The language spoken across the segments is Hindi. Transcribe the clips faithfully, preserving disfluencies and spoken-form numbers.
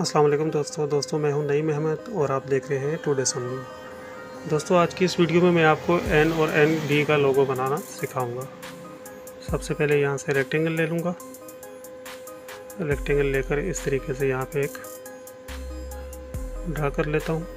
अस्सलाम वालेकुम दोस्तों दोस्तों मैं हूं नईम अहमद और आप देख रहे हैं टुडे सन्नी। दोस्तों आज की इस वीडियो में मैं आपको एन और एन बी का लोगो बनाना सिखाऊंगा। सबसे पहले यहां से रेक्टेंगल ले लूँगा। रेक्टेंगल लेकर इस तरीके से यहां पे एक ड्रा कर लेता हूं।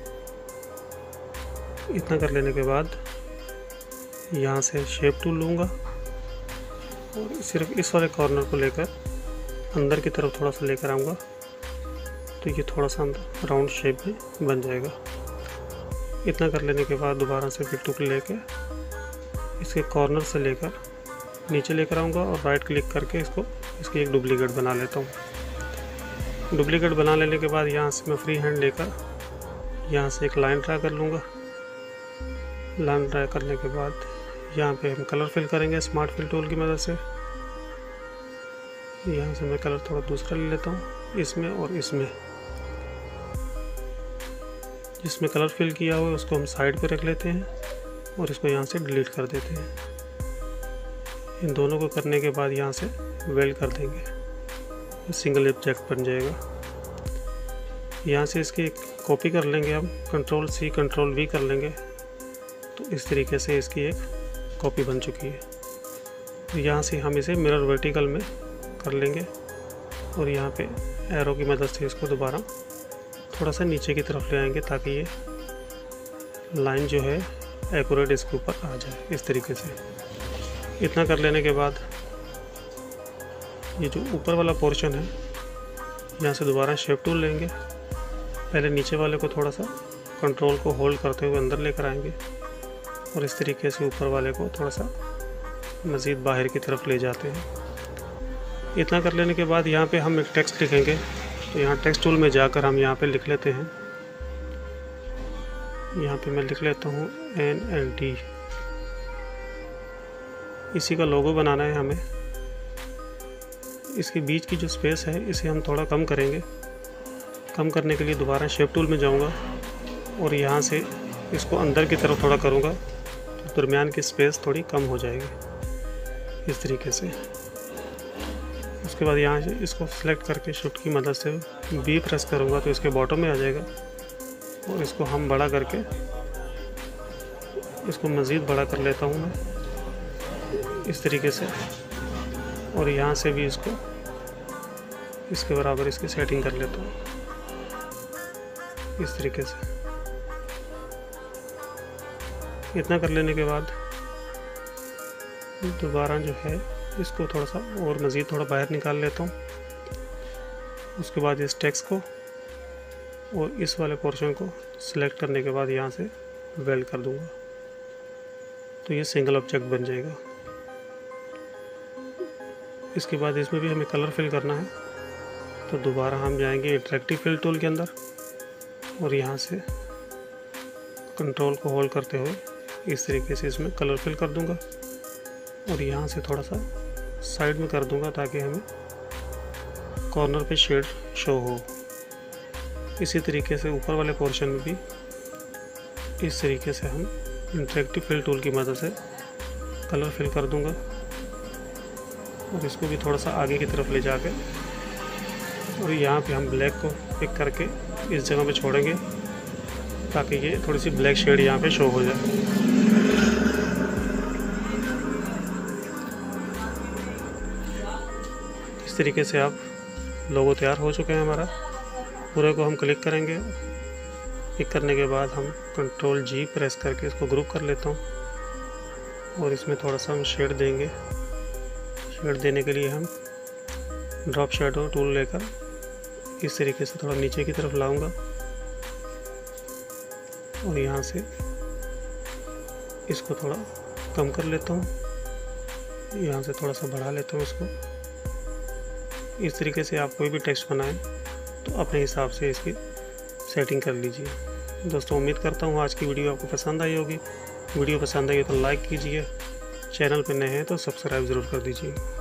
इतना कर लेने के बाद यहां से शेप टूल लूँगा और सिर्फ इस वाले कॉर्नर को लेकर अंदर की तरफ थोड़ा सा लेकर आऊँगा तो ये थोड़ा सा राउंड शेप में बन जाएगा। इतना कर लेने के बाद दोबारा से फिर टुकड़े लेके इसके कॉर्नर से लेकर नीचे लेकर आऊँगा और राइट क्लिक करके इसको इसकी एक डुप्लीकेट बना लेता हूँ। डुप्लीकेट बना लेने के बाद यहाँ से मैं फ्री हैंड लेकर यहाँ से एक लाइन ड्रा कर लूँगा। लाइन ड्रा करने के बाद यहाँ पे हम कलर फिल करेंगे स्मार्ट फिल टूल की मदद से। यहाँ से मैं कलर थोड़ा दूसरा ले लेता हूँ, इसमें और इसमें। जिसमें कलर फिल किया हुआ है उसको हम साइड पे रख लेते हैं और इसको यहाँ से डिलीट कर देते हैं। इन दोनों को करने के बाद यहाँ से वेल्ड कर देंगे, सिंगल ऑब्जेक्ट बन जाएगा। यहाँ से इसकी एक कॉपी कर लेंगे हम, कंट्रोल सी कंट्रोल वी कर लेंगे तो इस तरीके से इसकी एक कॉपी बन चुकी है। तो यहाँ से हम इसे मिरर वर्टिकल में कर लेंगे और यहाँ पे एरो की मदद से इसको दोबारा थोड़ा सा नीचे की तरफ ले आएंगे ताकि ये लाइन जो है एक्यूरेट इसके ऊपर आ जाए इस तरीके से। इतना कर लेने के बाद ये जो ऊपर वाला पोर्शन है यहाँ से दोबारा शेप टूल लेंगे। पहले नीचे वाले को थोड़ा सा कंट्रोल को होल्ड करते हुए अंदर लेकर आएंगे और इस तरीके से ऊपर वाले को थोड़ा सा मज़ीद बाहर की तरफ ले जाते हैं। इतना कर लेने के बाद यहाँ पे हम एक टेक्स्ट लिखेंगे तो यहाँ टेक्स्ट टूल में जाकर हम यहाँ पे लिख लेते हैं। यहाँ पे मैं लिख लेता हूँ एन एल टी। इसी का लोगो बनाना है हमें। इसके बीच की जो स्पेस है इसे हम थोड़ा कम करेंगे। कम करने के लिए दोबारा शेप टूल में जाऊँगा और यहाँ से इसको अंदर की तरफ थोड़ा करूँगा तो दरमियान की स्पेस थोड़ी कम हो जाएगी इस तरीके से। उसके बाद यहाँ से इसको सेलेक्ट करके शिफ्ट की मदद से बी प्रेस करूँगा तो इसके बॉटम में आ जाएगा और इसको हम बड़ा करके इसको मज़ीद बड़ा कर लेता हूँ मैं इस तरीके से और यहाँ से भी इसको इसके बराबर इसकी सेटिंग कर लेता हूँ इस तरीके से। इतना कर लेने के बाद दोबारा जो है इसको थोड़ा सा और मज़ीद थोड़ा बाहर निकाल लेता हूँ। उसके बाद इस टेक्स्ट को और इस वाले पोर्शन को सिलेक्ट करने के बाद यहाँ से वेल्ड कर दूँगा तो ये सिंगल ऑब्जेक्ट बन जाएगा। इसके बाद इसमें भी हमें कलर फिल करना है तो दोबारा हम जाएंगे इंटरेक्टिव फिल टूल के अंदर और यहाँ से कंट्रोल को होल्ड करते हुए इस तरीके से इसमें कलर फिल कर दूँगा और यहाँ से थोड़ा सा साइड में कर दूंगा ताकि हमें कॉर्नर पे शेड शो हो। इसी तरीके से ऊपर वाले पोर्शन में भी इस तरीके से हम इंटरेक्टिव फिल टूल की मदद से कलर फिल कर दूंगा और इसको भी थोड़ा सा आगे की तरफ ले जाके और यहाँ पे हम ब्लैक को पिक करके इस जगह पे छोड़ेंगे ताकि ये थोड़ी सी ब्लैक शेड यहाँ पे शो हो जाए। इस तरीके से आप लोगो तैयार हो चुके हैं हमारा। पूरे को हम क्लिक करेंगे। क्लिक करने के बाद हम कंट्रोल जी प्रेस करके इसको ग्रुप कर लेता हूँ और इसमें थोड़ा सा हम शेड देंगे। शेड देने के लिए हम ड्रॉप शैडो टूल लेकर इस तरीके से थोड़ा नीचे की तरफ लाऊंगा और यहाँ से इसको थोड़ा कम कर लेता हूँ। यहाँ से थोड़ा सा बढ़ा लेता हूँ इसको। इस तरीके से आप कोई भी टेक्स्ट बनाएं तो अपने हिसाब से इसकी सेटिंग कर लीजिए। दोस्तों उम्मीद करता हूँ आज की वीडियो आपको पसंद आई होगी। वीडियो पसंद आई तो लाइक कीजिए, चैनल पर नए हैं तो सब्सक्राइब ज़रूर कर दीजिए।